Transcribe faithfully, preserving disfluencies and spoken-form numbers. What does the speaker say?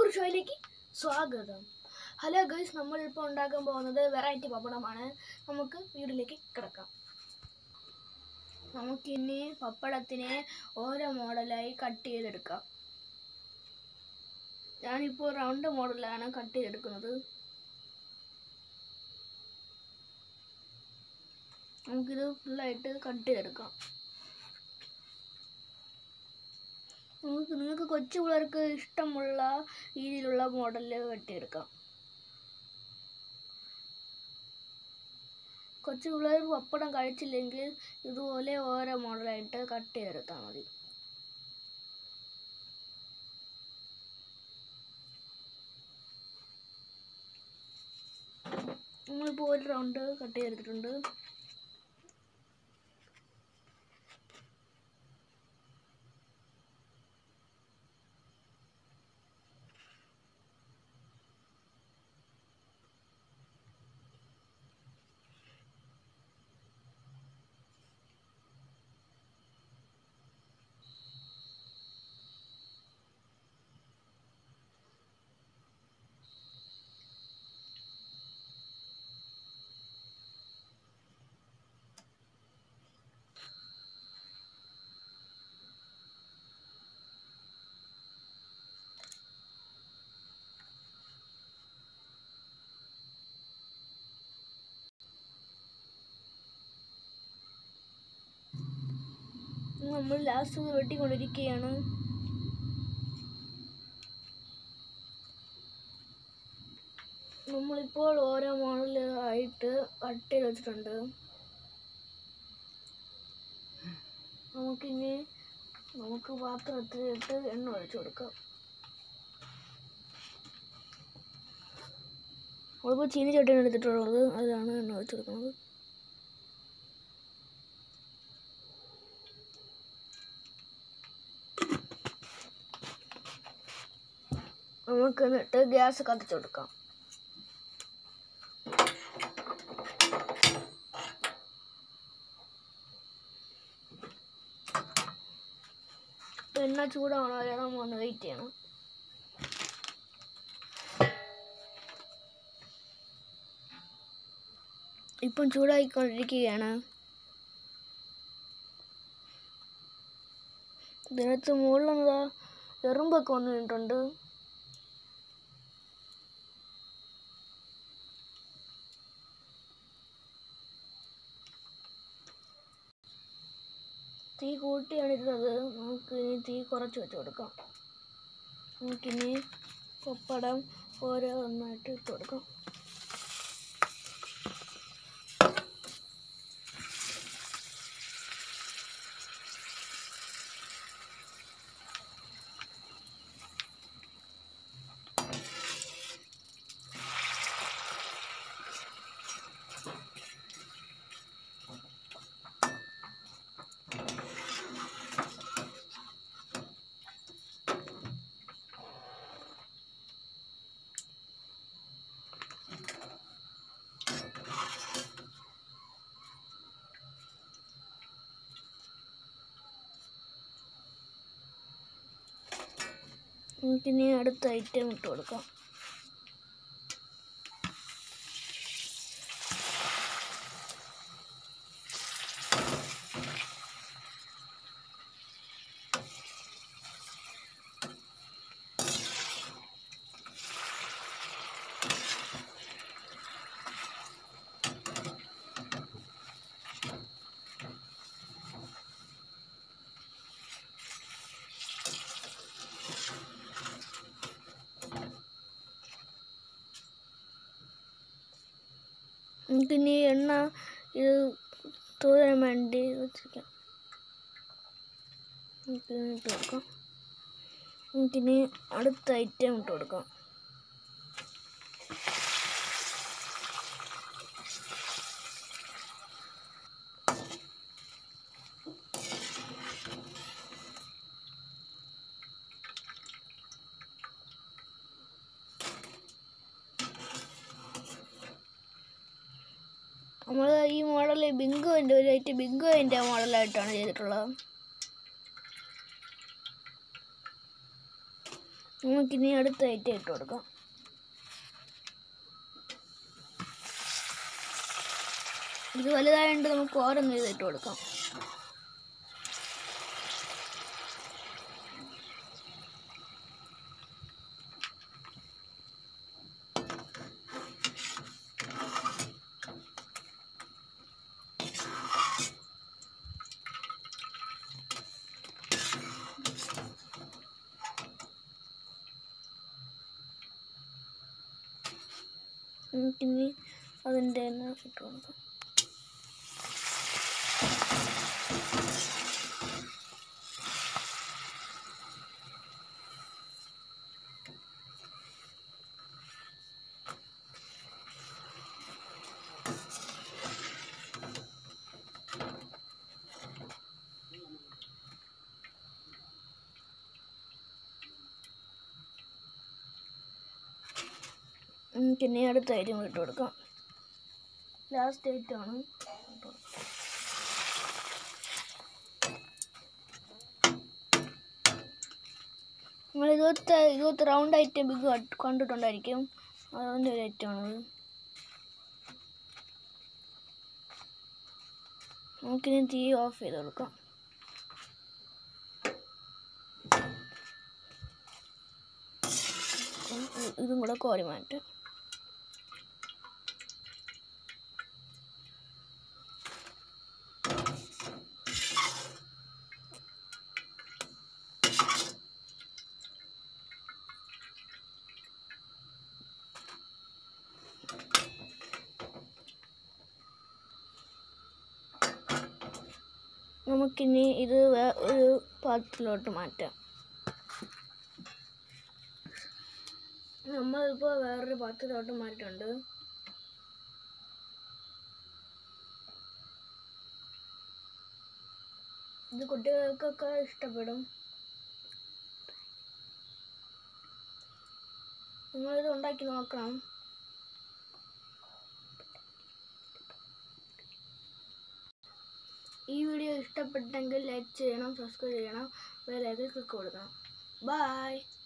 ഒരു ഷോയിലേക്ക് സ്വാഗതം. Hello guys, നമ്മളിപ്പോൾ ഉണ്ടാക്കാൻ പോകുന്നത് വെറൈറ്റി പപ്പടമാണ്. നമുക്ക് വീട്ടിലേക്ക് കിടക്കാം. നമുക്കിനി പപ്പടത്തിനെ ഓരോ മോഡലായി കട്ട് ചെയ്തെടുക്കാം. ഞാനിപ്പോൾ റൗണ്ട് മോഡലാണ് കട്ട് ചെയ്തെടുക്കുന്നത്. നമുക്കിത് ഫുള്ളായിട്ട് കട്ട് ചെയ്തെടുക്കാം. നമുക്ക് നിങ്ങൾക്ക് കൊച്ചു പിള്ളേർക്ക് ഇഷ്ടമുള്ള രീതിയിലുള്ള മോഡലിൽ വെട്ടിയെടുക്കാം. കൊച്ചു പിള്ളേർ പപ്പടം കഴിച്ചില്ലെങ്കിൽ ഇതുപോലെ ഓരോ മോഡലായിട്ട് കട്ട് ചെയ്തെടുത്താൽ മതി. നമ്മളിപ്പോൾ ഒരു റൗണ്ട് കട്ട് ചെയ്തെടുത്തിട്ടുണ്ട്. നമ്മൾ ലാസ്റ്റ് വെട്ടിക്കൊണ്ടിരിക്കുകയാണ്. നമ്മളിപ്പോൾ ഓരോ മോഡൽ ആയിട്ട് കട്ട് ചെയ്ത് വെച്ചിട്ടുണ്ട്. നമുക്കിനി നമുക്ക് പാത്രത്തിലിട്ട് എണ്ണ ഒഴിച്ചു കൊടുക്കാം. നമ്മളിപ്പോൾ ചീനി ചട്ടിയാണ് എടുത്തിട്ടുള്ളത്, അതിലാണ് എണ്ണ ഒഴിച്ചു കൊടുക്കുന്നത്. നമുക്ക് എന്നിട്ട് ഗ്യാസ് കത്തിച്ചു കൊടുക്കാം. എണ്ണ ചൂടാവണ വരെ നമ്മൾ ഒന്ന് വെയിറ്റ് ചെയ്യണം. ഇപ്പം ചൂടായിക്കൊണ്ടിരിക്കുകയാണ്. ഇതിനകത്ത് മുകളിലെന്താ എറുമ്പൊക്കെ വന്നിട്ടുണ്ട്. തീ കൂട്ടിയാണ് ഇരുന്നത്. നമുക്ക് ഇനി തീ കുറച്ച് വെച്ച് കൊടുക്കാം. നമുക്കിനി പപ്പടം ഓരോ ഒന്നായിട്ട് ഇട്ട് കൊടുക്കാം. നമുക്കിനി അടുത്ത ഐറ്റം ഇട്ട് കൊടുക്കാം. നമുക്കിനി എണ്ണ ഇത് തോരാൻ വേണ്ടി വെച്ചിരിക്കാം. നമുക്കിനി ഇട്ട് കൊടുക്കാം. നമുക്കിനി അടുത്ത ഐറ്റം ഇട്ട് കൊടുക്കാം. നമ്മൾ ഈ മോഡൽ ബിങ്കോൻ്റെ ഒരു ഐറ്റം ബിങ്കോൻ്റെ മോഡലായിട്ടാണ് ചെയ്തിട്ടുള്ളത്. നമുക്കിനി അടുത്ത ഐറ്റം ഇട്ട് കൊടുക്കാം. ഇത് വലുതായതുകൊണ്ട് നമുക്ക് ഓരോന്നും ഇത് ഇട്ട് കൊടുക്കാം. നമുക്കിനി അതിൻ്റെ തന്നെ ഇട്ട് കൊടുക്കാം. നമുക്കിനി അടുത്ത ഐറ്റം ഇട്ട് കൊടുക്കാം. ലാസ്റ്റ് ഐറ്റമാണ്. നിങ്ങൾ ഇതുപോലത്തെ ഇതുപോലത്തെ റൗണ്ട് ഐറ്റം ബിഗ് കണ്ടിട്ടുണ്ടായിരിക്കും. അതിൻ്റെ ഒരു ഐറ്റമാണത്. നമുക്കിനി തീ ഓഫ് ചെയ്ത് കൊടുക്കാം. ഇതും കൂടെ കോരി മാറ്റാം. നമുക്കിനി ഇത് ഒരു പാത്രത്തിലോട്ട് മാറ്റാം. നമ്മളിപ്പോൾ വേറൊരു പാത്രത്തിലോട്ട് മാറ്റുന്നുണ്ട്. ഇത് കുട്ടികൾക്കൊക്കെ ഇഷ്ടപ്പെടും. നിങ്ങളിത് ഉണ്ടാക്കി നോക്കണം. ഈ വീഡിയോ ഇഷ്ടപ്പെട്ടെങ്കിൽ ലൈക്ക് ചെയ്യണം, സബ്സ്ക്രൈബ് ചെയ്യണം, ബെൽ ഐക്കൺ ക്ലിക്ക് കൊടുക്കണം. ബൈ.